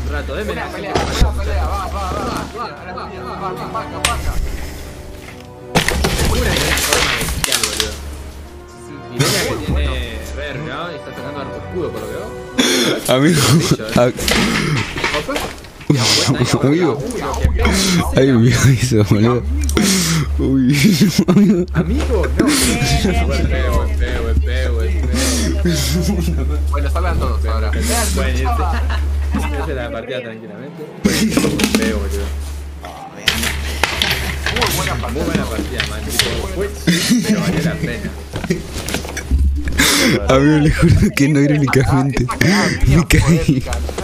un rato, déme la pelea, va. Una forma bestial, boludo. Y Veña que tiene ver, ¿no? Y está sacando arco escudo, por lo que veo. Amigo, amigo, ay, me hizo, boludo. Uy, amigo, no. Buen peo. Bueno, salgan todos ahora. Pueden irse. Irse la partida tranquilamente. Buen peo, boludo. Muy buena partida, man. Pero valió la pena. amigo, le juro que no irónicamente me caí.